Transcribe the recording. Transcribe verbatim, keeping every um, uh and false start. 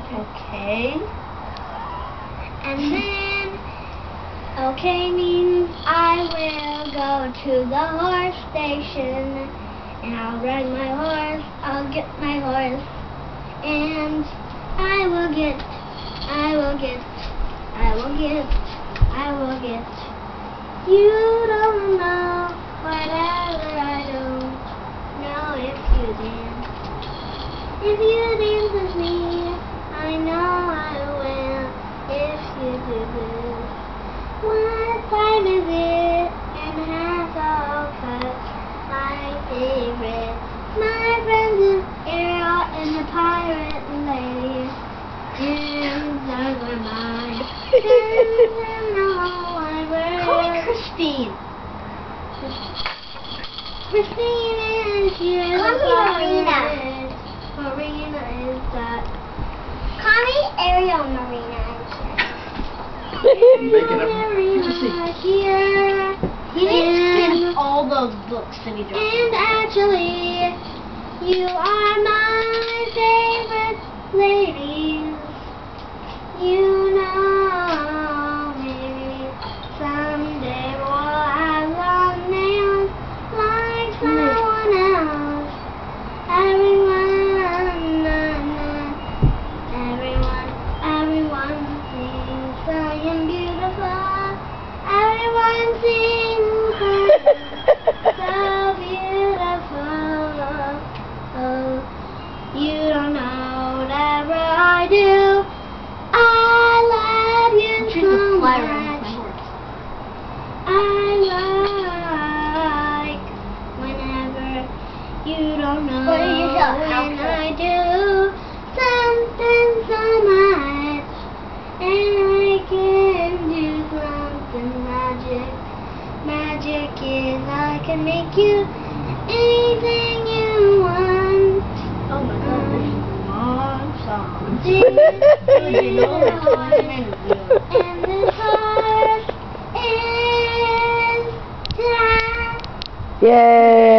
Okay. And then, okay means I will go to the horse station, and I'll ride my horse, I'll get my horse, and I will get, I will get, I will get, I will get. You don't know whatever I do, know if you dance. If you dance with me, I know I will. If you do this, what time is it? And has all cut my favorite. My friends is Ariel and the pirate lady. And does my mind. Doesn't know I will. Call me Christine. Christine is here. Call me Marina. Marina is that. Call me Ariel Marina. Making up. Marina here. He needs to And- finish all those books that he dropped. And actually, you are my favorite ladies. You know, maybe someday we'll have long nails like someone else. Everyone, na, na, everyone, everyone thinks I am beautiful. Everyone sings so beautiful. Oh, you don't know whatever I do. I love you She's so a fly much. around my horse. I like whenever you don't know What did you do? when I do something so much, and I can do something magic. Magic is I can make you anything you want. Oh my god, this is a long song. This You know is it's one minute. and this heart is time. Yay!